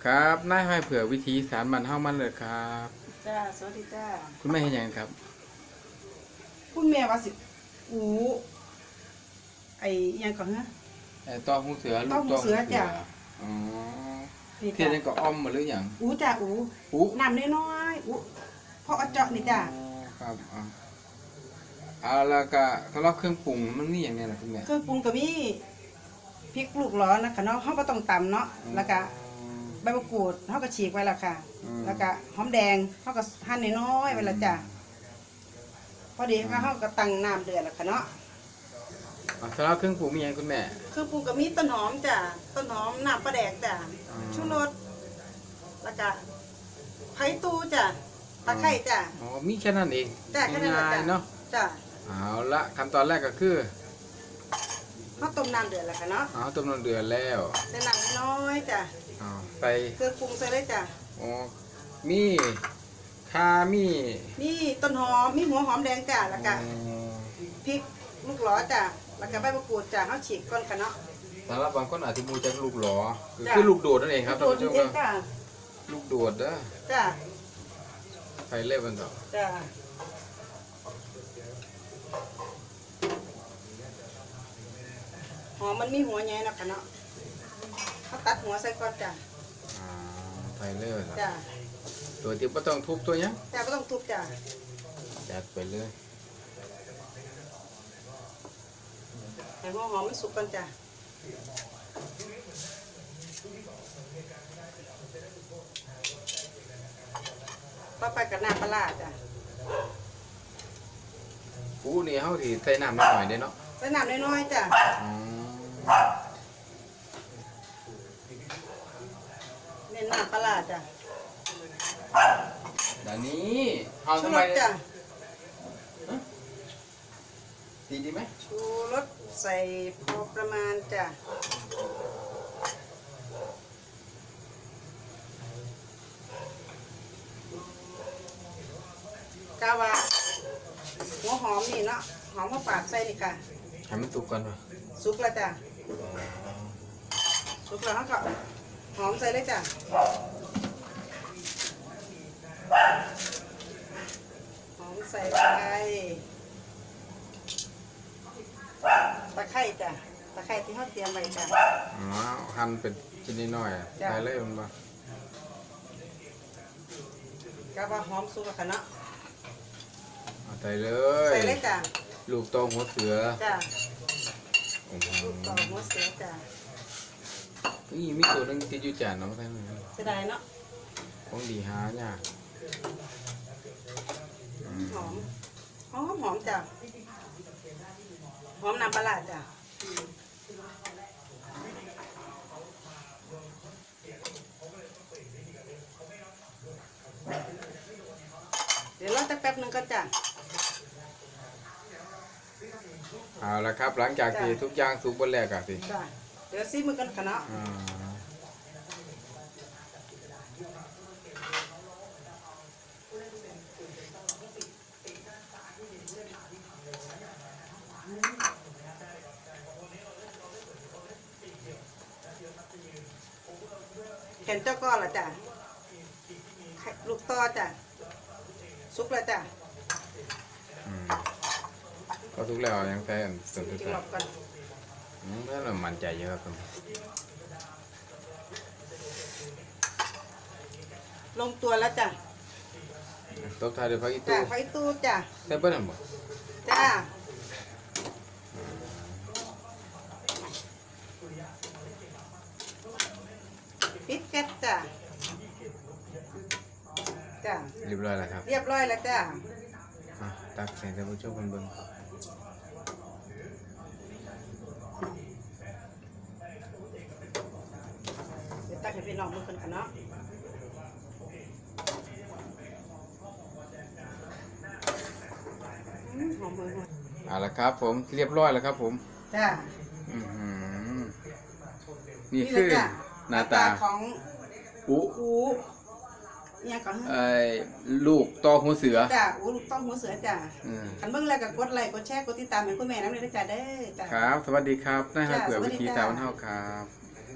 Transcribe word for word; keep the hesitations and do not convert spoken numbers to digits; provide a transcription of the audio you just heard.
ครับนายห้อยเผือกวิธีสารมันเฮ้ามันเลยครับจ้าสวัสดีจ้าคุณแม่เห็นยังครับคุณแม่ว่าสิอูไอ้ยังก่อนฮะไอ้ต้อหูเสือลูกต้อหูเสือจ้ะอ๋อเทียนก็อ้อมมาหรือยังอูจ้าอูอูน้ำน้อยๆอูพอเอาเจาะนี่จ้าครับอ๋อเอาแล้วก็สำหรับเครื่องปรุงมันมีอย่างไรล่ะคุณแม่เครื่องปรุงก็มีพริกลูกร้อนนะคะเนาะเขาก็ต้องตำเนาะแล้วก็ใบมะกรูดเขาก็ฉีกไว้แล้วค่ะแล้วก็หอมแดงเขาก็หั่นน้อยๆไว้แล้วจ้าพอดีเขาเขาก็ตั้งน้ำเดือดแล้วค่ะเนาะสำหรับเครื่องปรุงมีอย่างคุณแม่เครื่องปรุงก็มีต้นหอมจ้าต้นหอมน้ำปลาแดกจ้าชูรสแล้วก็ไผ่ตูจ้าตะไคร้จ้าอ๋อมีแค่นั้นเองจ้าแค่นั้นแหละจ้าเนาะจ้าเอาละขั้นตอนแรกก็คือเขาต้มน้ำเดือดแล้วค่ะเนาะอ๋อต้มน้ำเดือดแล้วใส่น้ำน้อยจ้าอ๋อใส่เครื่องปรุงใส่เลยจ้าอ๋อมีข่ามีมีต้นหอมมีหัวหอมแดงจ้าแล้วก็พริกลูกหล่อจ้าแล้วก็ใบมะกรูดจ้าเขาฉีกก่อนค่ะเนาะสำหรับบางคนอาจจะมูจากลูกหล่อคือลูกโดดนั่นเองครับท่านผู้ชมครับลูกโดดเด้อจ้าไฟเล็บมันต่อจ้าหอมมันมีหัวใหญ่นะคะเนาะเขาตัดหัวใส่ก่อนจ้าอ่าไฟเล็บจ้าตัวที่ไม่ต้องทุบตัวเนี้ยจ้าไม่ต้องทุบจ้าจัดไปเลยให้หัวหอมมันสุกก่อนจ้าต่อไปกับน้ำปลาจ้าปูนี่เขาที่ใส่น้ำนิดหน่อยได้เนาะใส่น้ำน้อยๆจ้าเน้นน้ำปลาจ้าเดี๋ยวนี้เอาทำไมจ้าดีดีไหมชูรสใส่พอประมาณจ้ะกาวาหัวหอมนี่เนาะหอมมะปาดใส่นี่ค่ะให้มันสุกก่อนป่ะสุกแล้วจ้ะสุกแล้วก็หอมใส่เลยจ้ะหอมใส่ไปตะไคร้จ้ะตะไคร้ที่เขาเตรียมไว้จ้ะอ๋อหั่นเป็นชิ้นน้อยๆใส่เลยมันบ่กะว่าหอมสุกแล้วค่ะเนาะใส่เลยใส่เลยจ้ะลูกโตหัวเสือจ้ะลูกโตหัวเสือจ้ะนี่มีตัวนึงติดอยู่จานเนาะท่านเสียดายเนาะของดีหายากหอมหอมหอมจ้ะหอมน้ำปลาจ้ะเดี๋ยวรอสักแป๊บนึงก็จ้ะเอาละครับหลังจากที่ทุกอย่างสุกหมดแล้วก็สิจ้ะเดี๋ยวซีมือกันขนาดเห็นเจ้าก้อนละจ้ะลูกต่อจ้ะสุกแล้วจ้ะก็ทุกแล้วยังใส่อันสุดท้ายอืมแล้วเรามั่นใจเยอะครับลงตัวแล้วจ้ะตบท้ายด้วยผักอีตูจ้ะผักอีตูจ้ะใส่เปิ้ลหรือเปล่าจ้ะปิดแก๊สจ้ะจ้ะเรียบร้อยแล้วครับเรียบร้อยแล้วจ้ะตักใส่ท่านผู้ชมกันเบิ่งเดี๋ยวตักให้พี่น้องมือกันค่ะเนาะหอมเลยเอาละครับผมเรียบร้อยแล้วครับผมจ้ะนี่คือหน้าตาของอูอูยังก่อนไอ้ลูกต่อหัวเสือจ้ะอูลูกต่อหัวเสือจ้ะขันเบิ่งแล้วก็กดไลค์กดแชร์กดติดตามให้คุณแม่น้ำเลยนะจ้ะเด้อจ้ะครับสวัสดีครับนายห้อยเผือกวิธีสาวเฮาครับ